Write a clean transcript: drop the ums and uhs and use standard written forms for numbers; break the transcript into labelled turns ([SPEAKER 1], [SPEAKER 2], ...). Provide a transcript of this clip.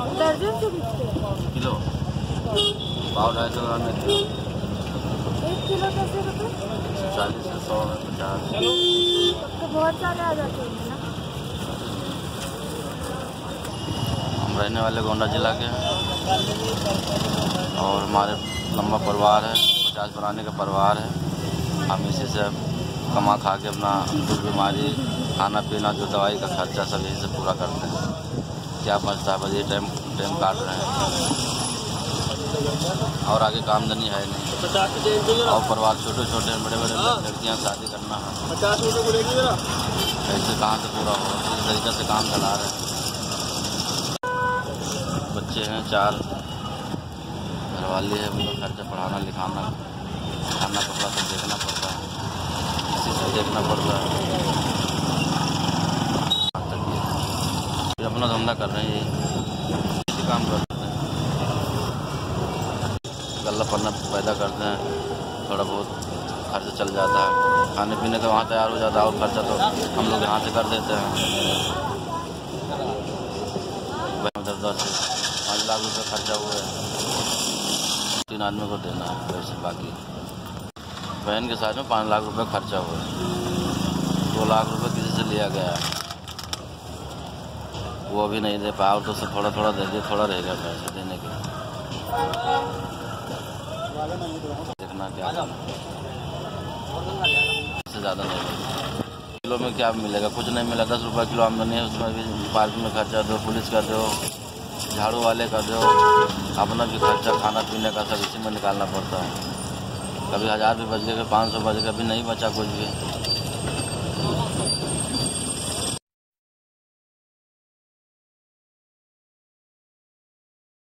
[SPEAKER 1] दर्जन से बिकते हैं?
[SPEAKER 2] किलो, पाव 250 ग्राम में किलो।
[SPEAKER 1] 1 किलो कैसे रुपये?
[SPEAKER 2] 40 से 100 में 50।
[SPEAKER 1] तो बहुत सारे आ जाते हैं ना।
[SPEAKER 2] हम रहने वाले गोंडा जिला के हैं और हमारे लंबा परिवार है, 50 पुराने का परिवार है। हम इसी से कमा खा के अपना दुख बीमारी, खाना पीना, जो दवाई का खर्चा सब यही से पूरा करते हैं। क्या बचता है, बस ये टाइम काट रहे हैं और आगे कामदनी है नहीं। और परिवार छोटे छोटे बड़े बड़े लड़कियां शादी करना है, कैसे कहाँ से पूरा होगा, किस तरीके से काम चला रहे हैं। बच्चे हैं 4, घरवाली है, उनका खर्चा पढ़ाना लिखाना, खाना कपड़ा सब देखना पड़ता है, इसी से देखना पड़ता है। अपना धंधा कर रहे हैं, इसी काम करते हैं, गल्ला पन्ना पैदा करते हैं, थोड़ा बहुत खर्चा चल जाता है। खाने पीने का वहाँ तैयार हो जाता है और खर्चा तो हम लोग यहाँ से कर देते हैं। 10 से 5 लाख रुपये खर्चा हुआ है, 3 आदमी को देना है पैसे। बाकी बहन के साथ में 5 लाख रुपये खर्चा हुआ है। 2 लाख रुपये किसी से लिया गया है, वो भी नहीं दे पाया, तो थोड़ा थोड़ा दे दिए, थोड़ा रहेगा पैसे देने के। देखना क्या इससे ज़्यादा नहीं मिलेगा। किलो में क्या मिलेगा, कुछ नहीं मिला। 10 रुपये किलो आमदनी है, उसमें भी पार्क में खर्चा दो, पुलिस का दो, झाड़ू वाले का दो, अपना भी खर्चा, खाना पीने का सब इसी में निकालना पड़ता है। कभी 1000 भी बच गए, 500 बच गए, कभी नहीं बचा कुछ भी।